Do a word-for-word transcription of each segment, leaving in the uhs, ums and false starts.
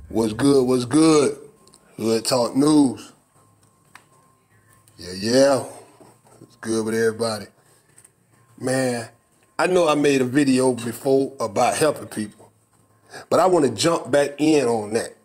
What's good, what's good? Hood Talk News. Yeah, yeah. It's good with everybody. Man, I know I made a video before about helping people, but I want to jump back in on that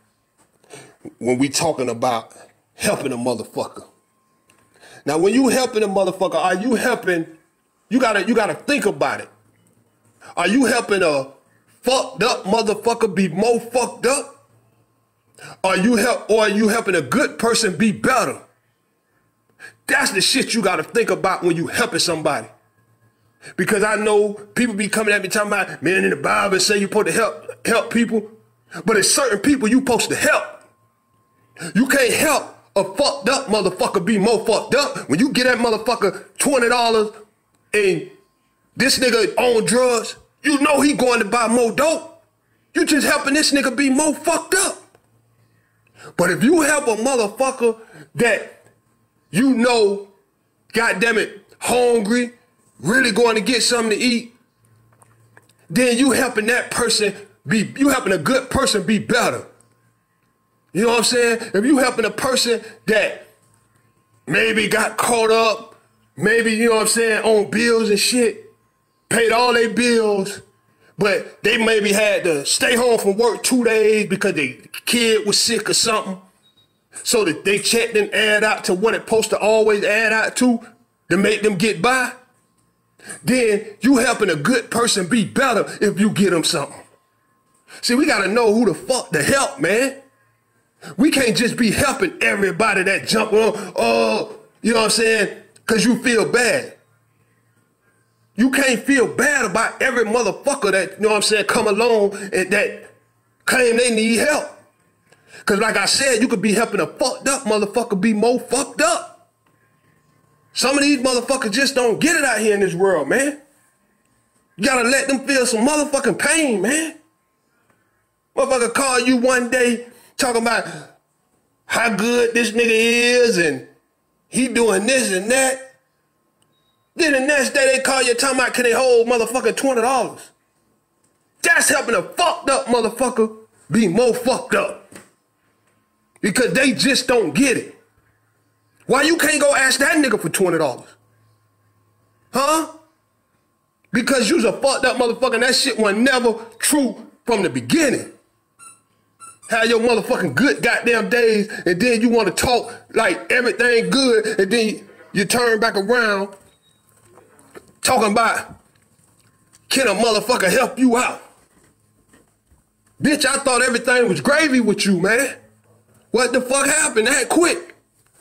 when we talking about helping a motherfucker. Now, when you helping a motherfucker, are you helping, you gotta, you gotta think about it. Are you helping a fucked up motherfucker be more fucked up? Are you help, or are you helping a good person be better? That's the shit you gotta think about when you helping somebody. Because I know people be coming at me talking about, man, in the Bible say you supposed to help help people, but it's certain people you supposed to help. You can't help a fucked up motherfucker be more fucked up. When you get that motherfucker twenty dollars and this nigga on drugs, you know he going to buy more dope. You just helping this nigga be more fucked up. But if you help a motherfucker that you know, goddamn it, hungry, really going to get something to eat, then you helping that person be, you helping a good person be better. You know what I'm saying? If you helping a person that maybe got caught up, maybe, you know what I'm saying, on bills and shit, paid all their bills, but they maybe had to stay home from work two days because their kid was sick or something, so that they check didn't add out to what it's supposed to always add out to to make them get by, then you helping a good person be better if you get them something. See, we gotta know who the fuck to help, man. We can't just be helping everybody that jump on, oh, you know what I'm saying, because you feel bad. You can't feel bad about every motherfucker that, you know what I'm saying, come along and that claim they need help. Because like I said, you could be helping a fucked up motherfucker be more fucked up. Some of these motherfuckers just don't get it out here in this world, man. You gotta let them feel some motherfucking pain, man. Motherfucker call you one day talking about how good this nigga is and he doing this and that. Then the next day they call you talking about can they hold motherfucking twenty dollars. That's helping a fucked up motherfucker be more fucked up. Because they just don't get it. Why you can't go ask that nigga for twenty dollars? Huh? Because you's a fucked up motherfucker and that shit was never true from the beginning. Have your motherfucking good goddamn days and then you want to talk like everything good and then you turn back around talking about, can a motherfucker help you out? Bitch, I thought everything was gravy with you, man. What the fuck happened that quick?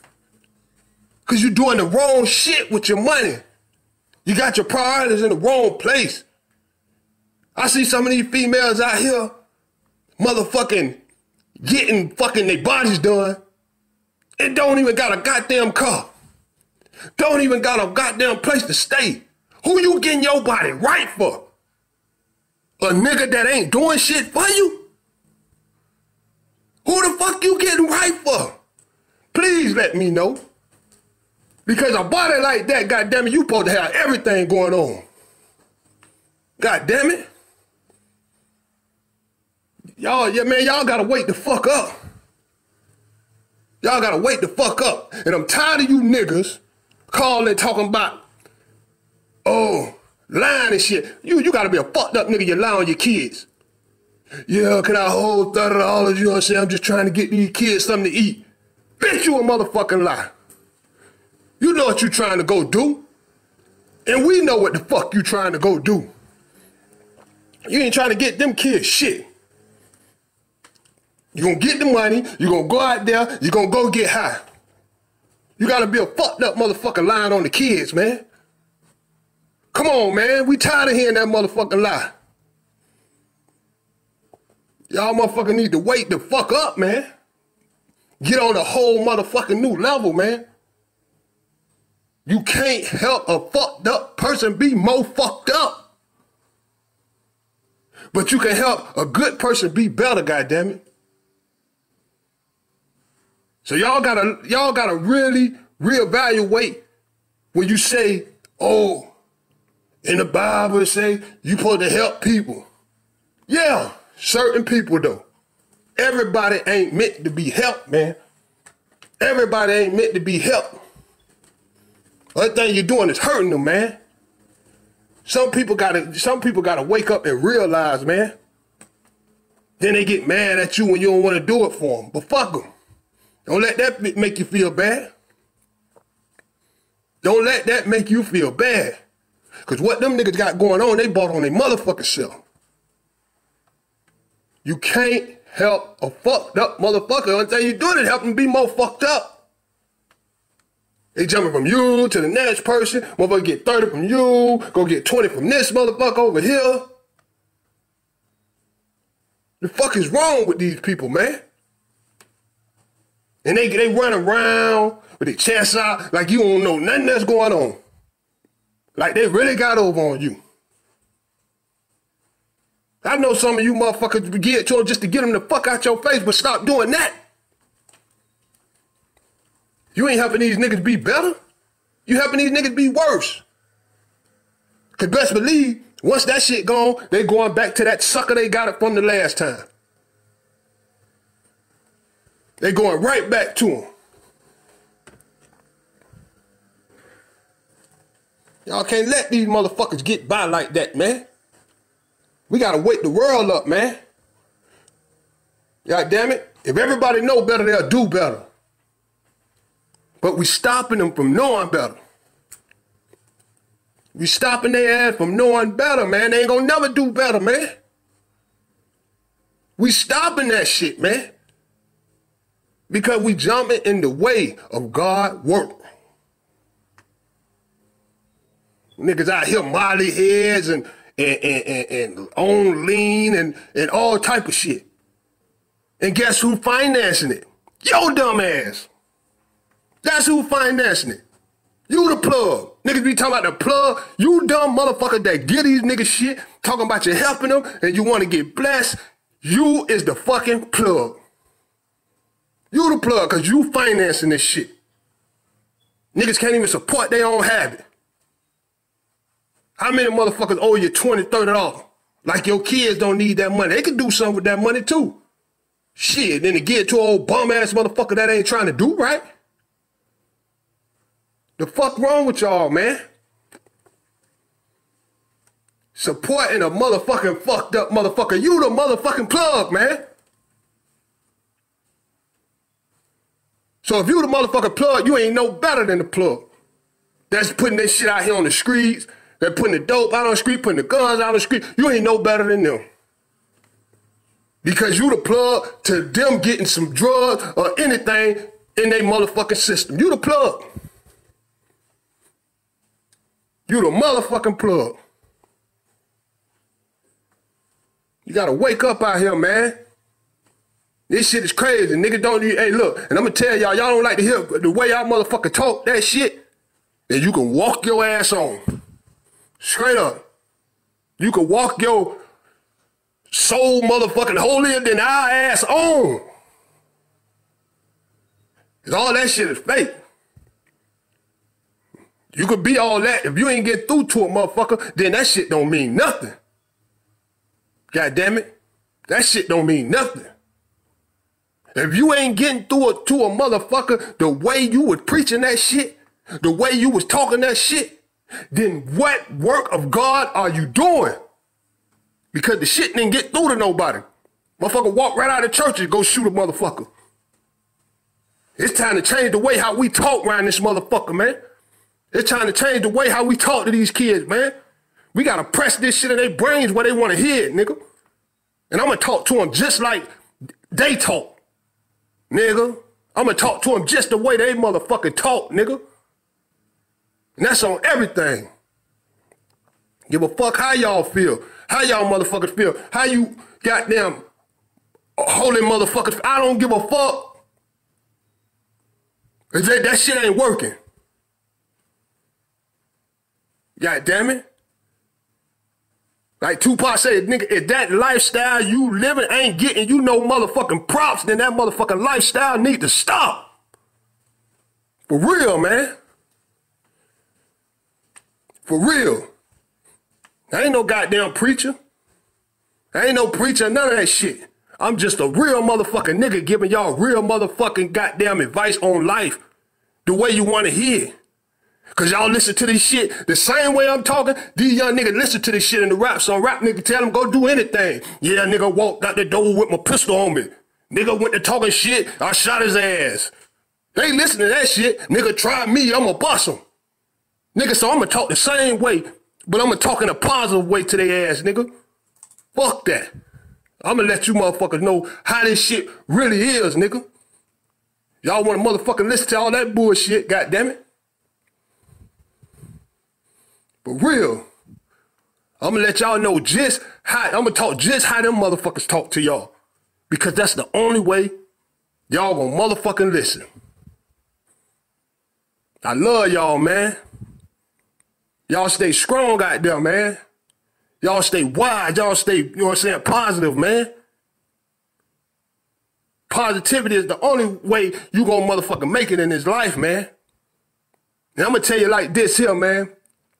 Cause you doing the wrong shit with your money. You got your priorities in the wrong place. I see some of these females out here motherfucking getting fucking their bodies done and don't even got a goddamn car. Don't even got a goddamn place to stay. Who you getting your body right for? A nigga that ain't doing shit for you? Who the fuck you getting right for? Please let me know. Because a body like that, goddamn it, you supposed to have everything going on. God damn it. Y'all, yeah, man, y'all gotta wake the fuck up. Y'all gotta wake the fuck up. And I'm tired of you niggas calling talking about, oh, lying and shit. You you gotta be a fucked up nigga, you lie on your kids. Yeah, can I hold thirty dollars? You know what I'm saying? I'm just trying to get these kids something to eat. Bitch, you a motherfucking lie. You know what you trying to go do. And we know what the fuck you trying to go do. You ain't trying to get them kids shit. You gonna get the money, you gonna go out there, you gonna go get high. You gotta be a fucked up motherfucker lying on the kids, man. Come on, man. We tired of hearing that motherfucking lie. Y'all motherfucker need to wake the fuck up, man. Get on a whole motherfucking new level, man. You can't help a fucked up person be more fucked up. But you can help a good person be better, goddammit. So y'all gotta, y'all gotta really reevaluate when you say, oh, in the Bible it say you supposed to help people. Yeah, certain people though. everybody ain't meant to be helped, man. Everybody ain't meant to be helped. Other thing you're doing is hurting them, man. Some people gotta, some people gotta wake up and realize, man. Then they get mad at you when you don't want to do it for them. But fuck them. Don't let that make you feel bad. Don't let that make you feel bad. Because what them niggas got going on, they bought on their motherfucking self. You can't help a fucked up motherfucker until you do it, help them be more fucked up. They jumping from you to the next person. Motherfucker get thirty from you, go get twenty from this motherfucker over here. The fuck is wrong with these people, man? And they, they run around with their chest out like you don't know nothing that's going on. Like they really got over on you. I know some of you motherfuckers get to them just to get them the fuck out your face, but stop doing that. You ain't helping these niggas be better. You helping these niggas be worse. Cause best believe, once that shit gone, they going back to that sucker they got it from the last time. They going right back to him. Y'all can't let these motherfuckers get by like that, man. We gotta wake the world up, man. God damn it. If everybody know better, they'll do better. But we stopping them from knowing better. We stopping their ass from knowing better, man. They ain't gonna never do better, man. We stopping that shit, man. Because we jumping in the way of God work. Niggas out here molly heads and and, and, and, and on lean and, and all type of shit. And guess who financing it? Yo dumb ass. That's who financing it. You the plug. Niggas be talking about the plug. You dumb motherfucker that get these niggas shit, talking about you helping them and you want to get blessed. You is the fucking plug. You the plug because you financing this shit. Niggas can't even support their own habit. How many motherfuckers owe you twenty, thirty dollars? Like your kids don't need that money. They can do something with that money too. Shit, then to get to an old bum ass motherfucker that ain't trying to do right. The fuck wrong with y'all, man? Supporting a motherfucking fucked up motherfucker. You the motherfucking plug, man. So if you the motherfucking plug, you ain't no better than the plug. That's putting that shit out here on the streets. They're putting the dope out on the street, putting the guns out on the street. You ain't no better than them. Because you the plug to them getting some drugs or anything in their motherfucking system. You the plug. You the motherfucking plug. You gotta wake up out here, man. This shit is crazy. Niggas don't need, hey, look, and I'm gonna tell y'all, y'all don't like to hear the way y'all motherfucker talk that shit, then you can walk your ass on. Straight up. You can walk your soul motherfucking holier than our ass on. Cause all that shit is fake. You could be all that. If you ain't get through to a motherfucker, then that shit don't mean nothing. God damn it. That shit don't mean nothing. If you ain't getting through it to a motherfucker the way you was preaching that shit, the way you was talking that shit, then what work of God are you doing? Because the shit didn't get through to nobody. Motherfucker walk right out of church and go shoot a motherfucker. It's time to change the way how we talk around this motherfucker, man. It's time to change the way how we talk to these kids, man. We gotta press this shit in their brains where they wanna hear it, nigga. And I'm gonna talk to them just like they talk, nigga. I'm gonna talk to them just the way they motherfucking talk, nigga. And that's on everything. Give a fuck how y'all feel. How y'all motherfuckers feel. How you goddamn holy motherfuckers. I don't give a fuck. That, that shit ain't working. God damn it. Like Tupac said, nigga, if that lifestyle you living ain't getting you no motherfucking props, then that motherfucking lifestyle need to stop. For real, man. For real. I ain't no goddamn preacher. I ain't no preacher, none of that shit. I'm just a real motherfucking nigga giving y'all real motherfucking goddamn advice on life the way you want to hear. Cause y'all listen to this shit the same way I'm talking. These young niggas listen to this shit in the rap song. Rap nigga tell them go do anything. Yeah, nigga walked out the door with my pistol on me. Nigga went to talking shit, I shot his ass. They listen to that shit. Nigga try me, I'ma bust him. Nigga, so I'ma talk the same way, but I'ma talk in a positive way to their ass, nigga. Fuck that. I'ma let you motherfuckers know how this shit really is, nigga. Y'all wanna motherfucking listen to all that bullshit, goddammit. But real, I'ma let y'all know just how, I'ma talk just how them motherfuckers talk to y'all. Because that's the only way y'all gonna motherfucking listen. I love y'all, man. Y'all stay strong out there, man. Y'all stay wide. Y'all stay, you know what I'm saying, positive, man. Positivity is the only way you gonna motherfucking make it in this life, man. And I'm gonna tell you like this here, man.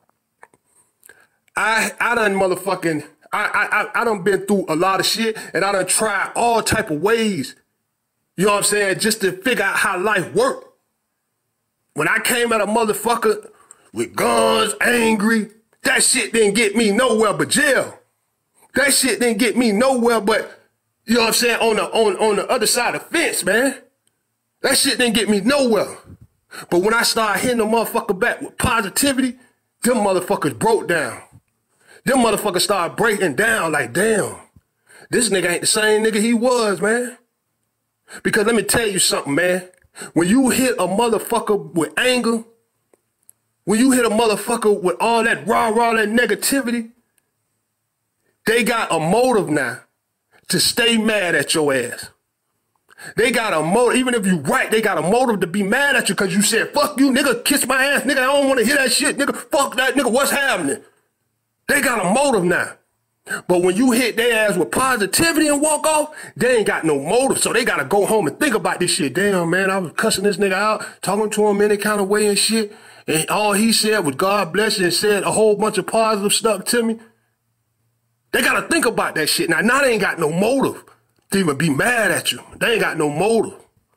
I I done motherfucking, I, I, I done been through a lot of shit, and I done tried all type of ways, you know what I'm saying, just to figure out how life worked. When I came at a motherfucker with guns, angry, that shit didn't get me nowhere but jail. That shit didn't get me nowhere but, you know what I'm saying, on the, on, on the other side of the fence, man. That shit didn't get me nowhere. But when I started hitting the motherfucker back with positivity, them motherfuckers broke down. Them motherfuckers started breaking down like, damn, this nigga ain't the same nigga he was, man. Because let me tell you something, man. When you hit a motherfucker with anger, when you hit a motherfucker with all that rah-rah, that negativity, they got a motive now to stay mad at your ass. They got a motive, even if you right, they got a motive to be mad at you because you said, fuck you, nigga, kiss my ass, nigga, I don't want to hear that shit, nigga, fuck that, nigga, what's happening? They got a motive now. But when you hit their ass with positivity and walk off, they ain't got no motive. So they got to go home and think about this shit. Damn, man, I was cussing this nigga out, talking to him any kind of way and shit. And all he said was God bless you and said a whole bunch of positive stuff to me. They got to think about that shit. Now, now they ain't got no motive to even be mad at you. They ain't got no motive.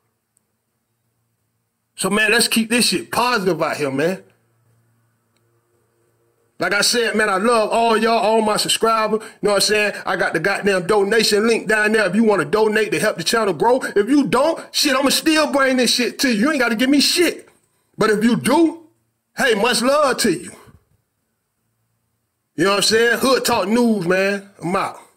So, man, let's keep this shit positive out here, man. Like I said, man, I love all y'all, all my subscribers. You know what I'm saying? I got the goddamn donation link down there if you want to donate to help the channel grow. If you don't, shit, I'm going to still bring this shit to you. You ain't got to give me shit. But if you do, hey, much love to you. You know what I'm saying? Hood Talk News, man. I'm out.